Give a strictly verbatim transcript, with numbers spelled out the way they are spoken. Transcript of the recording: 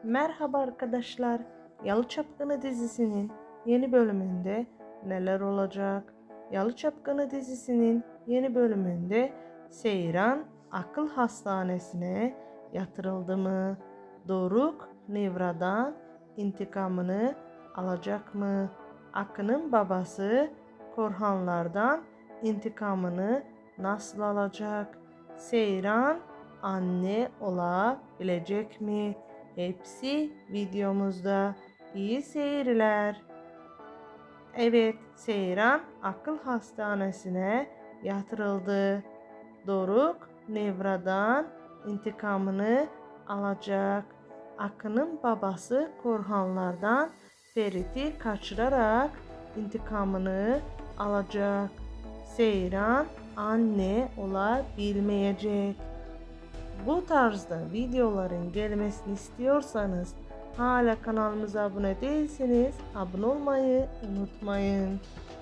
Merhaba arkadaşlar. Yalı Çapkını dizisinin yeni bölümünde neler olacak? Yalı Çapkını dizisinin yeni bölümünde Seyran akıl hastanesine yatırıldı mı? Doruk Nevra'dan intikamını alacak mı? Akın'ın babası Korhanlardan intikamını nasıl alacak? Seyran anne olabilecek mi? Hepsi videomuzda. İyi seyirler. Evet, Seyran akıl hastanesine yatırıldı. Doruk Nevra'dan intikamını alacak. Akın'ın babası Korhanlardan Ferit'i kaçırarak intikamını alacak. Seyran anne olabilmeyecek. Bu tarzda videoların gelmesini istiyorsanız hala kanalımıza abone değilseniz abone olmayı unutmayın.